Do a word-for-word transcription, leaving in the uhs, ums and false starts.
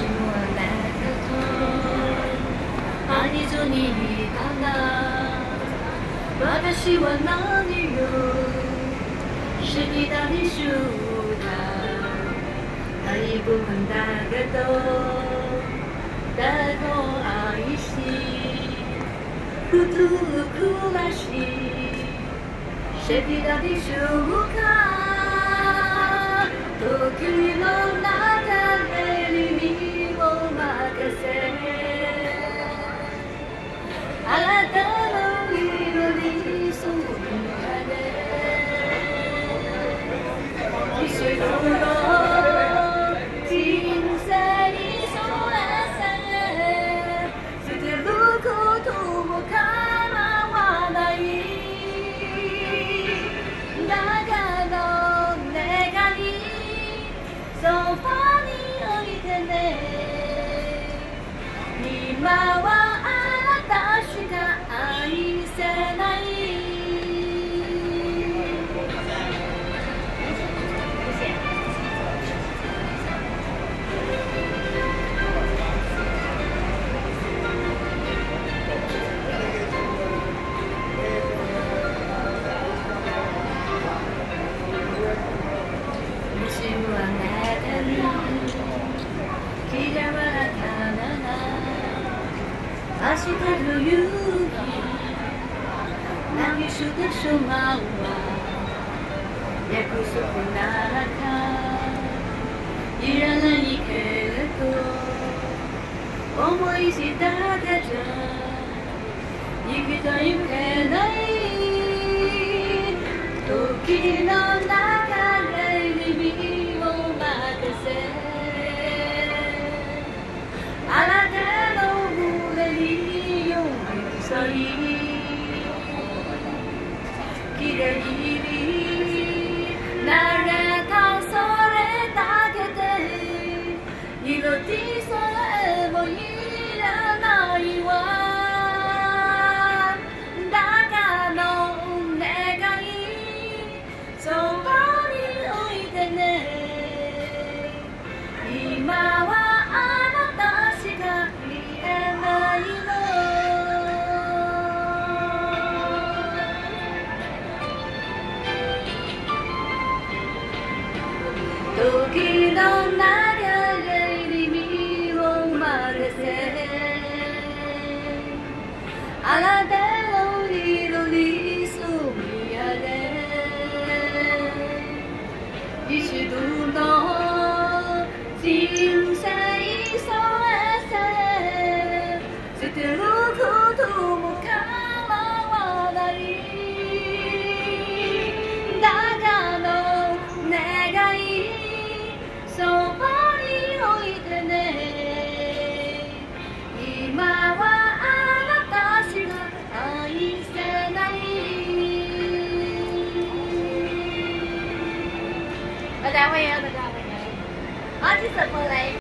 もあなたと愛情にいたら私は何をしたでしょうか。大部分だけど誰を愛し普通暮らししてたでしょうか。時の流れに身を任せあなたの色に染まれ一緒の人生にそらせ捨てることも構わないだから願いそばに置いてね今はあなたしか愛せないもしもあなたに嫌われたなら明日の夕日何してしまうわ約束なんかいらないけれど思い出だけじゃ生きてゆけない時の流れに身を任せあなたの胸に寄り添いきれいになれたそれだけで命さえもいらないわだから願いそばに置いてね今は時の流れに身を任せあなたの色に染み上げ一度の人生それ捨てることも構わないだから願いそばに置いてね今はあなたしか愛せない大家會有大家會有我只實過你